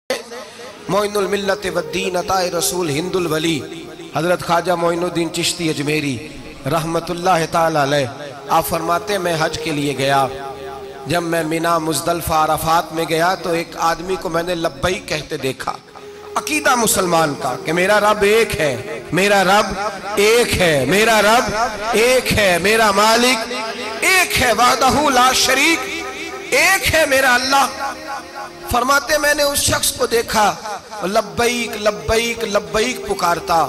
मोइनुल मिल्लत वद्दीन अताए रसूल हिंदुल वली हजरत ख्वाजा मोइनुद्दीन चिश्ती अजमेरी रहमतुल्लाह ताला अलैह। आप फरमाते मैं हज के लिए गया, जब मैं मिना मुज़दलिफ़ा अराफात में गया तो एक आदमी को मैंने लब्बैक कहते देखा। अकीदा मुसलमान का कि मेरा रब एक है, मेरा रब एक है, मेरा रब एक है, मेरा मालिक एक है, वहदहू ला शरीक, एक है मेरा अल्लाह। फरमाते मैंने उस शख्स को देखा लब्बैक लब्बैक लब्बैक पुकारता।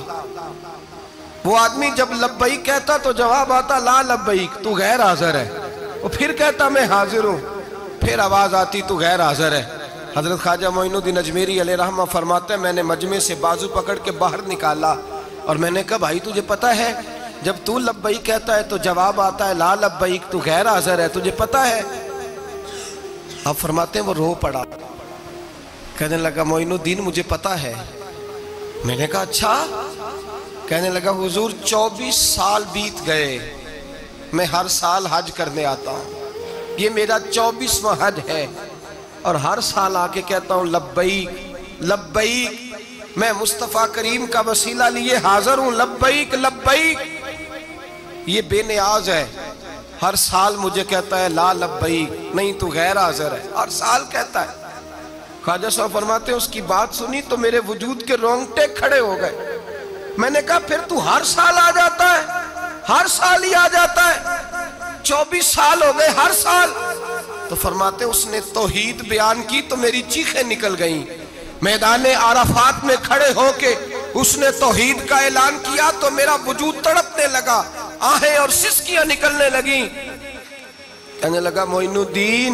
वो आदमी जब लब्बैक कहता तो जवाब आता ला लब्बैक, तू गैर हाजिर है। वो फिर कहता मैं हाजिर हूँ, फिर आवाज आती तू गैर हाजिर है। हजरत ख्वाजा मोइनुद्दीन अजमेरी अलैहि रहमा फरमाते मैंने मजमे से बाजू पकड़ के बाहर निकाला और मैंने कहा भाई तुझे पता है जब तू लब्बैक कहता है तो जवाब आता है ला लब्बैक, तू गैर हाजिर है, तुझे पता है? आप फरमाते हैं वो रो पड़ा, कहने लगा मोइनुद्दीन मुझे पता है। मैंने कहा अच्छा? कहने लगा हुजूर 24 साल बीत गए, मैं हर साल हज करने आता हूँ, ये मेरा 24वां हज है और हर साल आके कहता हूँ लब्बैक लब्बैक, मैं मुस्तफ़ा करीम का वसीला लिए हाजिर हूँ, लब्बैक लब्बैक। ये बेनियाज है, हर साल मुझे कहता है ला लब्बैक, नहीं तू गैर हाजिर है, हर साल कहता है। ख्वाजा साहब फरमाते हैं उसकी बात सुनी तो मेरे वजूद के रोंगटे खड़े हो गए। मैंने कहा फिर तू हर साल आ जाता है, हर साल ही आ जाता है, 24 साल हो गए हर साल। तो फरमाते उसने तौहीद बयान की तो मेरी चीखें निकल गईं। मैदाने आराफात में खड़े होके उसने तौहीद का ऐलान किया तो मेरा वजूद तड़पने लगा, आहें और सिसकियां निकलने लगी। कहने लगा मोइनुद्दीन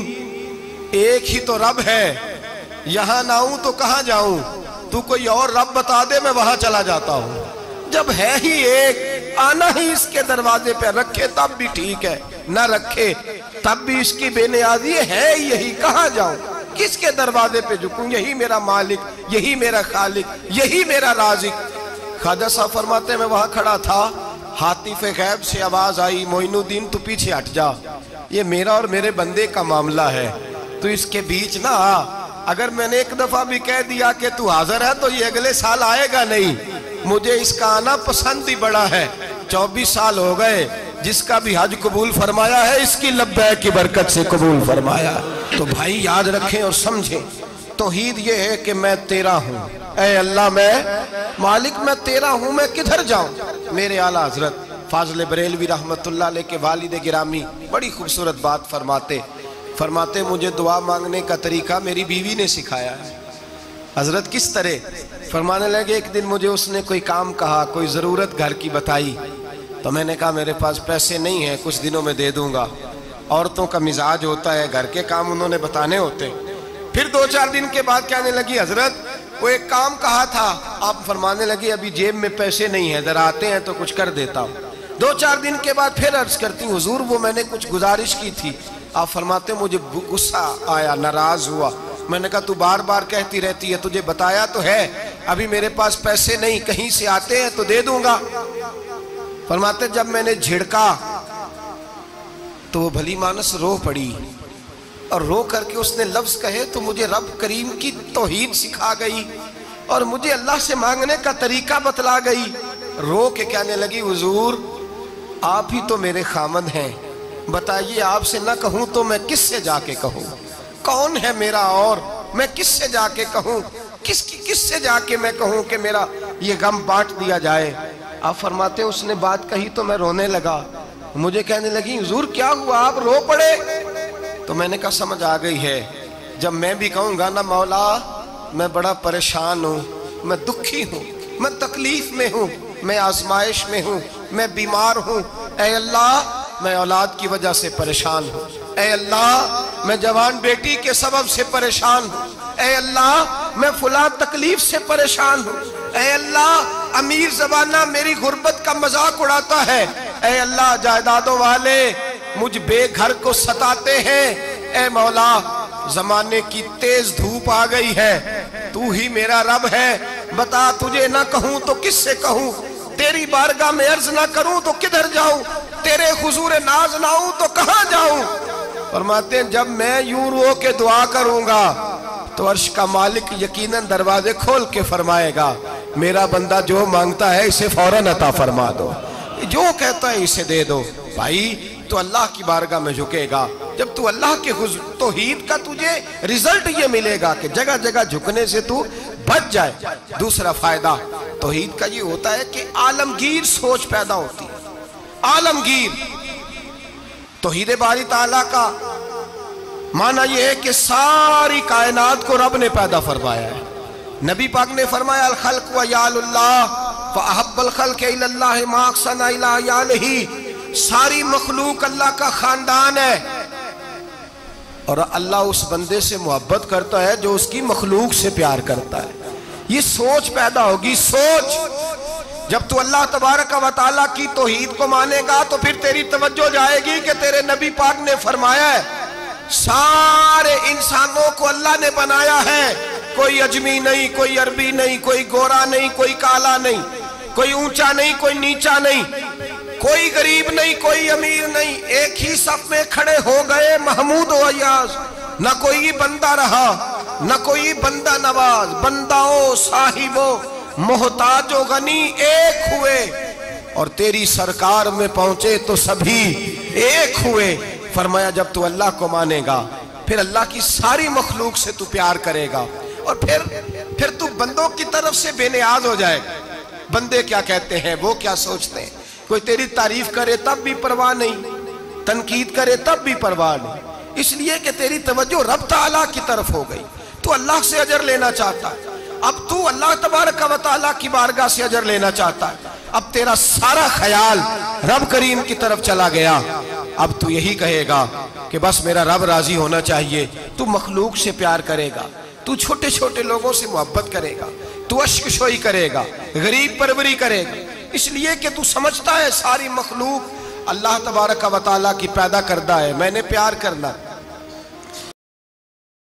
एक ही तो रब है, यहां ना आऊं तो कहां जाऊं, तू कोई और रब बता दे मैं वहां चला जाता हूं। जब है ही एक, आना ही इसके दरवाजे पे, रखे तब भी ठीक है, न रखे तब भी इसकी बेनियाजी है यही, कहां जाऊं, किसके दरवाजे पे झुकूं, यही मेरा मालिक, यही मेरा खालिक, यही मेरा राज़िक। ख्वाजा साहब फरमाते मैं वहां खड़ा था, हातिफ़े गैब से आवाज आई मोइनुद्दीन तू पीछे हट जा, ये मेरा और मेरे बंदे का मामला है, तू इसके बीच ना आ। अगर मैंने एक दफा भी कह दिया कि तू हाजिर है तो ये अगले साल आएगा नहीं, मुझे इसका आना पसंद ही बड़ा है। 24 साल हो गए, जिसका भी हज कबूल फरमाया है इसकी लब्बैक की बरकत से कबूल फरमाया। तो भाई याद रखें और समझें, तौहीद ये है कि मैं तेरा हूँ, ऐ अल्लाह मैं मालिक मैं तेरा हूँ, मैं किधर जाऊँ। मेरे आला हजरत फाज़िल बरेलवी रहमतुल्लाह अलैह के वालिद गिरामी बड़ी खूबसूरत बात फरमाते मुझे दुआ मांगने का तरीका मेरी बीवी ने सिखाया है। हजरत किस तरह? फरमाने लगे एक दिन मुझे उसने कोई काम कहा, कोई ज़रूरत घर की बताई, तो मैंने कहा मेरे पास पैसे नहीं हैं, कुछ दिनों में दे दूंगा। औरतों का मिजाज होता है, घर के काम उन्होंने बताने होते। फिर 2-4 दिन के बाद कहने लगी हजरत वो एक काम कहा था। आप फरमाने लगी अभी जेब में पैसे नहीं है, जरा आते हैं तो कुछ कर देता हूँ। 2-4 दिन के बाद फिर अर्ज करती हुजूर वो मैंने कुछ गुजारिश की थी। आप फरमाते मुझे गुस्सा आया, नाराज हुआ। मैंने कहा तू बार बार कहती रहती है, तुझे बताया तो है, अभी मेरे पास पैसे नहीं, कहीं से आते हैं तो दे दूंगा। फरमाते जब मैंने झिड़का तो वो भली मानस रो पड़ी और रो करके उसने लफ्ज कहे तो मुझे रब करीम की तौहीद सिखा गई और मुझे अल्लाह से मांगने का तरीका बतला गई। रो के कहने लगी हुजूर आप ही तो मेरे खामद हैं, बताइए आपसे न कहूं तो मैं किससे जाके कहूं, कौन है मेरा और मैं किससे जाके कहूं, किससे जाके मैं कहूं कि मेरा ये गम बांट दिया जाए। आप फरमाते उसने बात कही तो मैं रोने लगा। मुझे कहने लगी हुजूर क्या हुआ, आप रो पड़े? तो मैंने कहा समझ आ गई है, जब मैं भी कहूंगा ना मौला मैं बड़ा परेशान हूँ, मैं दुखी हूँ, मैं तकलीफ में हूँ, मैं आजमाइश में हूँ, मैं बीमार हूँ, ऐ अल्लाह मैं औलाद की वजह से परेशान हूँ, ऐ अल्लाह मैं जवान बेटी के सबब से परेशान हूँ, ऐ अल्लाह मैं फुला तकलीफ से परेशान हूँ, ऐ अल्लाह अमीर ज़बाना मेरी गुर्बत का मजाक उड़ाता है, ऐ अल्लाह जायदादों वाले मुझ बेघर को सताते हैं, ऐ मौला जमाने की तेज धूप आ गई है, तू ही मेरा रब है, बता तुझे ना कहूं तो किससे कहूं, तेरी बारगाह में अर्ज ना करूं तो किधर जाऊं, तेरे हुजूर नाज ना आऊं तो कहां जाऊं। फरमाते हैं जब मैं यूं रो के दुआ करूंगा تو عرش کا مالک یقیناً دروازے کھول کے فرمائے گا میرا بندہ جو مانگتا ہے اسے فوراً عطا فرما دو، جو کہتا ہے اسے دے دو۔ بھائی تو اللہ کی بارگاہ میں جھکے گا، جب تو اللہ کے توحید کا تجھے رزلٹ یہ ملے گا کہ جگہ جگہ جھکنے سے تو بچ جائے۔ دوسرا فائدہ توحید کا یہ ہوتا ہے کہ عالمگیر سوچ پیدا ہوتی ہے، عالمگیر۔ توحید باری تعالیٰ کا معنی یہ ہے کہ ساری کائنات کو رب نے پیدا فرمایا ہے۔ نبی پاک نے فرمایا الخلق و یال اللہ فاحب الخلق الی اللہ ما احسن الی یالہ، ساری مخلوق اللہ کا خاندان ہے، اور اللہ اس بندے سے محبت کرتا ہے جو اس کی مخلوق سے پیار کرتا ہے۔ یہ سوچ پیدا ہوگی، سوچ۔ جب تو اللہ تبارک و تعالیٰ کی توحید کو مانے گا تو پھر تیری توجہ جائے گی کہ تیرے نبی پاک نے فرمایا ہے سارے انسانوں کو اللہ نے بنایا ہے، کوئی اجمی نہیں، کوئی عربی نہیں، کوئی گورا نہیں، کوئی کالا نہیں، کوئی اونچا نہیں، کوئی نیچا نہیں، کوئی غریب نہیں، کوئی امیر نہیں، ایک ہی صف میں کھڑے ہو گئے محمود و ایاز، نہ کوئی بندہ رہا نہ کوئی بندہ نواز، بنداؤ صاحبو محتاج و غنی ایک ہوئے، اور تیری سرکار میں پہنچے تو سبھی ایک ہوئے۔ فرمایا جب تو اللہ کو مانے گا پھر اللہ کی ساری مخلوق سے تو پیار کرے گا، اور پھر تو بندوں کی طرف سے بے نیاز ہو جائے گا۔ بندے کیا کہتے ہیں، وہ کیا سوچتے ہیں، کوئی تیری تعریف کرے تب بھی پرواہ نہیں، تنقید کرے تب بھی پرواہ نہیں، اس لیے کہ تیری توجہ رب تعالیٰ کی طرف ہو گئی، تو اللہ سے اجر لینا چاہتا ہے۔ اب تو اللہ تبارک و تعالیٰ کی بارگاہ سے اجر لینا چاہتا ہے، اب تیرا سارا خیال رب کریم کی طرف چلا گیا۔ اب تو یہی کہے گا کہ بس میرا رب راضی ہونا چاہیے۔ تو مخلوق سے پیار کرے گا، تو چھوٹے چھوٹے لوگوں سے محبت کرے گا، تو اشک شوئی کرے گا، غریب پروری کرے گا، اس لیے کہ تو سمجھتا ہے ساری مخلوق اللہ تبارک و تعالیٰ کی پیدا کردہ ہے، میں نے پیار کرنا۔